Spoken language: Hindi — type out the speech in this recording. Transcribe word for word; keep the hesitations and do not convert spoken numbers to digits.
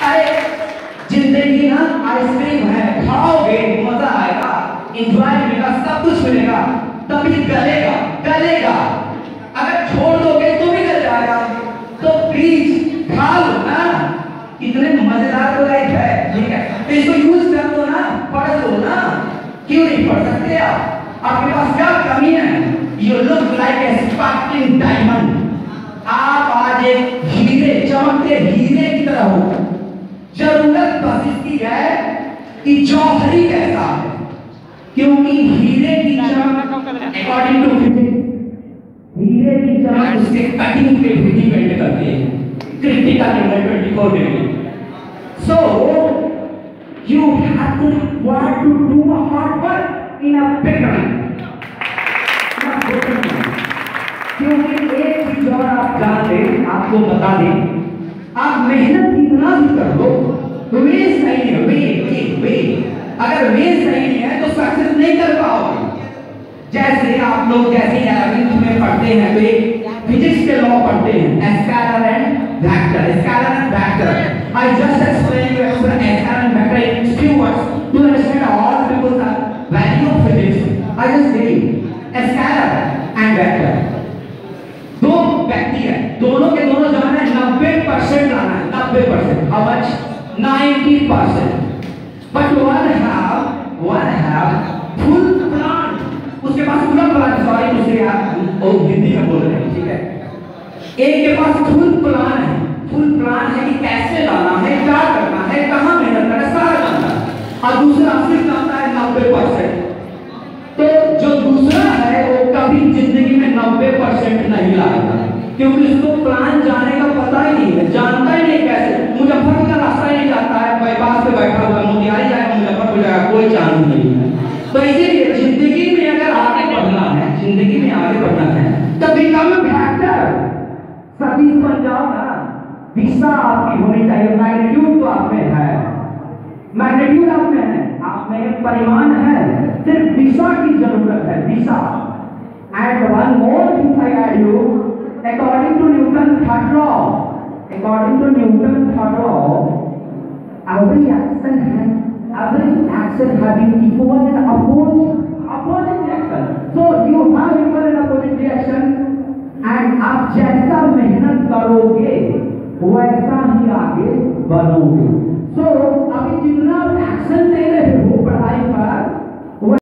अरे जिंदगी ना आइसक्रीम है, खाओगे मजा आएगा, एंजॉय मिलेगा, सब कुछ मिलेगा, तभी गलेगा गलेगा। अगर छोड़ दोगे तो भी गल जाएगा। तो प्लीज खा लो ना, इतने मजेदार तो लाइफ है, ठीक है, तो इसको यूज कर लो ना, पढ़ लो ना। क्यों नहीं पढ़ सकते आप? आपके पास क्या कमी है? You look like a sparkling diamond. आप आज एक हीरे, चमकते हीरे की तरह हो। जरूरत बस इसकी है कि जौहरी कैसा है, क्योंकि हीरे की चमक अकॉर्डिंग टू फिजिक्स, हीरे की चमक उसके कटिंग पे भी डिपेंड करती है, critical angle twenty four degree. So you have to want to do a hard work in a beginning, क्योंकि एक चीज और आप जान लें, आपको बता दें, आप मेहनत कितना भी कर लो, वे सही है, वे वे वे अगर वे सही नहीं है तो सक्सेस नहीं कर पाओगे। जैसे आप लोग जैसे इलेवेंथ में पढ़ते हैं तो एक फिजिक्स के लॉ पढ़ते हैं, scalar and vector, scalar and vector. I just explain you scalar and vector in few words to understand all the people's value of physics. I just say scalar and vector दो व्यक्ति है, दोनों के दोनों जाना है नब्बे परसेंट लाना है, नब्बे percent, how much? Ninety percent. But one have one have full plan, उसके पास पूरा प्लान, सॉरी मुझसे यार वो हिंदी में बोल रहे हैं, ठीक है। एक के पास फुल प्लान है, फुल प्लान है कि कैसे लाना है, क्या करना है, कहाँ मेहनत करना है, सारा जानता है, और दूसरा सिर्फ जानता है नब्बे परसेंट। तो जो दूसरा है वो कभी जिंदगी में नब्बे परसेंट नहीं लाएगा, क्योंकि उसको प्लान जाने का पता ही नहीं है, जानता ही नहीं कैसे, मुजफ्फरपुर का रास्ता ही नहीं जाता है, बाईपास पे बैठा हुआ मोतिहारी जाएगा, मुजफ्फरपुर जाएगा, कोई चांस नहीं है। तो इसीलिए जिंदगी में अगर आगे बढ़ना है, जिंदगी में आगे बढ़ना है तो बिकम अ फैक्टर, सतीश बन जाओ ना। दिशा आपकी होनी चाहिए, मैग्नीट्यूड तो आप में है, मैग्नीट्यूड आप में है, आप में परिमाण है, सिर्फ दिशा की जरूरत है, दिशा। And one more thing I add you, according to Newton third law, according to Newton third law, every action has every action having equal and opposite opposite reaction. So you have equal and opposite reaction, and आप जैसा मेहनत करोगे वैसा ही आगे बढ़ोगे। So अभी जितना एक्शन दे रहे हो पढ़ाई पर,